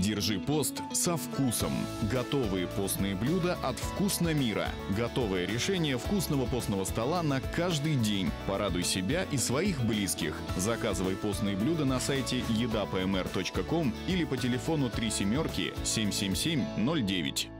Держи пост со вкусом. Готовые постные блюда от «Вкусномира». Готовое решение вкусного постного стола на каждый день. Порадуй себя и своих близких. Заказывай постные блюда на сайте едапмр.ком или по телефону 3 7 777 09.